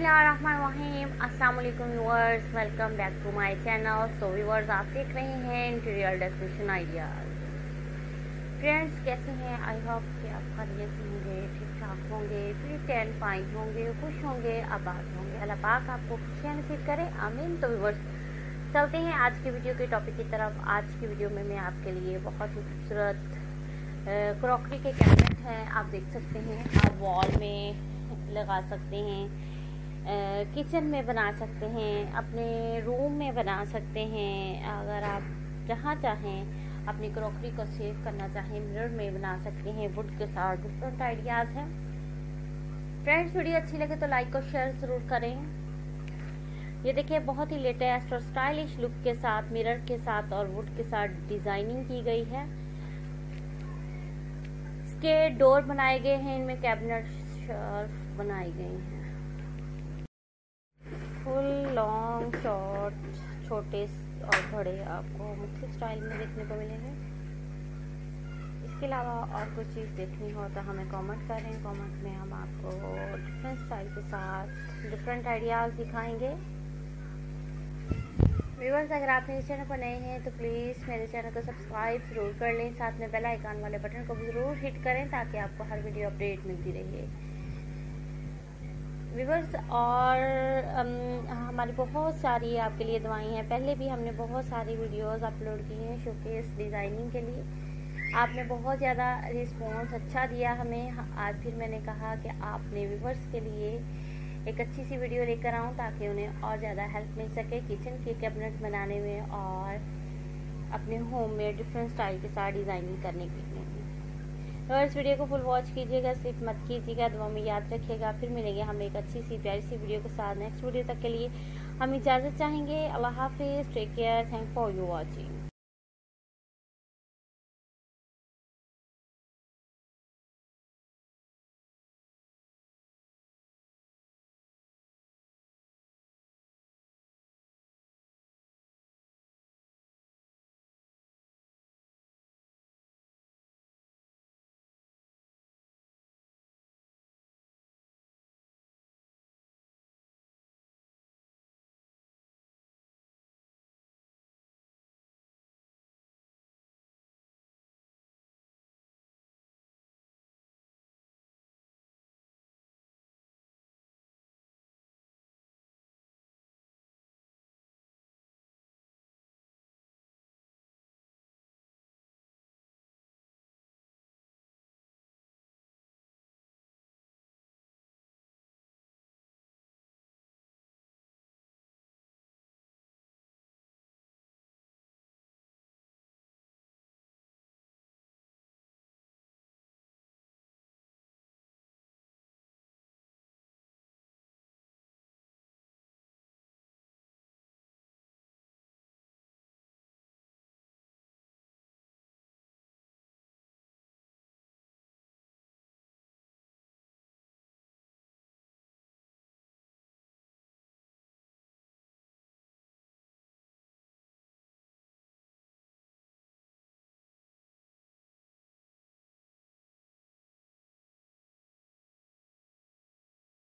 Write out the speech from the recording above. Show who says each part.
Speaker 1: बिस्मिल्लाहिर्रहमानिर्रहीम। अस्सलाम वालेकुम viewers, welcome back to my channel. So viewers, आप देख रहे हैं इंटीरियर डेकोरेशन आइडियाज। फ्रेंड्स, कैसे हैं? आई होप कि आप खैरियत से होंगे, ठीक ठाक होंगे, फिट एंड फाइन होंगे, खुश होंगे, आबाद होंगे। अल्लाह पाक आपको खुशियाँ नसीब करे, आमीन। तो व्यूअर्स, चलते हैं आज की वीडियो के टॉपिक की तरफ। आज की वीडियो में मैं आपके लिए बहुत ही खूबसूरत क्रॉकरी के कैबिनेट हैं, आप देख सकते हैं। आप वॉल में लगा सकते हैं, किचन में बना सकते हैं, अपने रूम में बना सकते हैं। अगर आप जहाँ चाहें अपनी क्रॉकरी को सेव करना चाहें, मिरर में बना सकते हैं। वुड के साथ डिफरेंट आइडियाज़ हैं। फ्रेंड्स, वीडियो अच्छी लगे तो लाइक और शेयर ज़रूर करें। ये देखिए, बहुत ही लेटेस्ट और स्टाइलिश लुक के साथ मिरर के साथ और वुड के साथ डिज़ाइनिंग की गई है। इसके डोर बनाए गए हैं, इनमें कैबिनेट शेल्फ बनाई गई हैं। फुल, लॉन्ग, शॉर्ट, छोटे और बड़े आपको मुख्तलिफ स्टाइल में देखने को मिलेंगे। इसके अलावा और कुछ चीज़ देखनी हो तो हमें कमेंट करें। कमेंट में हम आपको डिफरेंट स्टाइल के साथ डिफरेंट आइडियाज़ दिखाएंगे। व्यूअर्स, अगर आप मेरे चैनल पर नए हैं तो प्लीज़ मेरे चैनल को सब्सक्राइब ज़रूर कर लें। साथ में बेल आइकन वाले बटन को भी ज़रूर हिट करें ताकि आपको हर वीडियो अपडेट मिलती रहे। व्यूअर्स, और हमारी बहुत सारी आपके लिए दुआएं हैं। पहले भी हमने बहुत सारी वीडियोस अपलोड की हैं शोकेस डिज़ाइनिंग के लिए। आपने बहुत ज़्यादा रिस्पॉन्स अच्छा दिया हमें। आज फिर मैंने कहा कि आपने व्यूअर्स के लिए एक अच्छी सी वीडियो लेकर आऊँ ताकि उन्हें और ज़्यादा हेल्प मिल सके किचन के कैबिनेट बनाने में और अपने होम में डिफरेंट स्टाइल के साथ डिज़ाइनिंग करने के लिए। तो इस वीडियो को फुल वॉच कीजिएगा, स्लिप मत कीजिएगा, दुआ में याद रखिएगा। फिर मिलेंगे हम एक अच्छी सी प्यारी सी वीडियो के साथ। नेक्स्ट वीडियो तक के लिए हम इजाज़त चाहेंगे। अल्लाह हाफिज़, take care, thank for you watching.